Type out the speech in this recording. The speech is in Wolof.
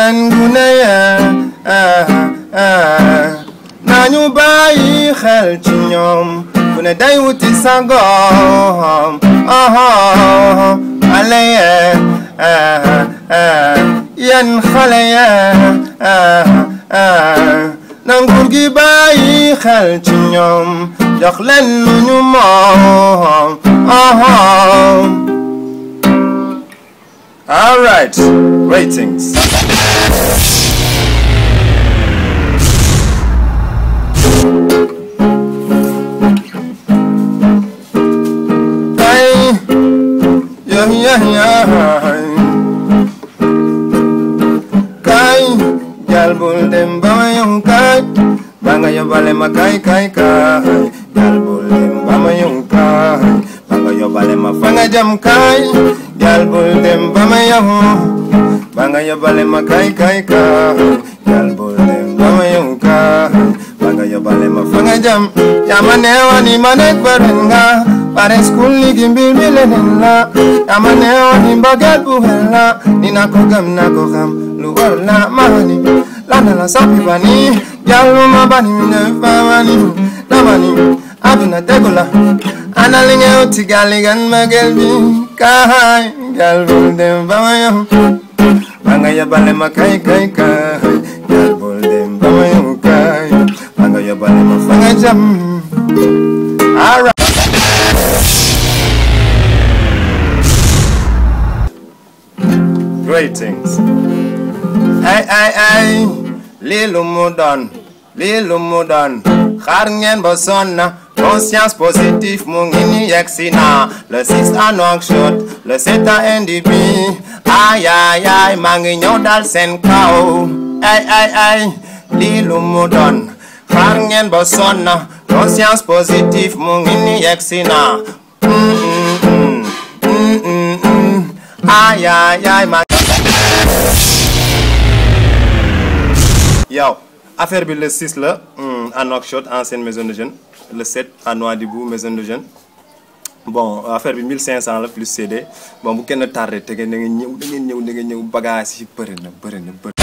yéen gune yee nañu bàyyi xel ci ñoom ku ne day wuti sagoom xale yee yéen xale yee na nguur gi bàyyi xel ci ñoom jox leen lu ñu moom. All right, ratings. Kay jal bul dem ba ma yow kay ba nga yóbbale ma kay jal bul dem ba ma yow kay ba nga yóbbale ma fa nga jëm kay jal bul dem ba ma yow ba nga yóbbale ma kay jal bul dem ba ma yow kay ba nga yóbbale ma fa nga jëm yaa ma neewoon ni ma nekk baren nga pare school ni gimbir bi leneen la yaa ma neewoon ni mbëggeel bu xel la ni na ko gëm na ko xam lu war la mani lana la sapi bani jallu ma bani ne fa mani na mani aduna tegu la ana li nga uti gali gan magel bi kay gal bul dem ba ma yow ba nga yóbbale ma kay gal bul dem ba ma yow kay ba nga yóbbale ma fa nga jëm. All right. Greetings. Ay lii lu mu doon xaar ngeen ba sonn conscience positive mu ngi ni yegsi na le 6 à Nouakchott le 7 à NDP ay maa ngi ñëw dal seen kaw ay lii lu mu doon xaar ngeen ba sonn conscience positive mu ngi ni yegsi na ay yow affaire bi le 6 la à Nouakchott ancienne maison de jeunes le 7 à Nouadhibou maison de jeunes bon affaire bi 1500 la plus CD bon bu kenn tardé te da ngeen ñëw bagage yi bëri na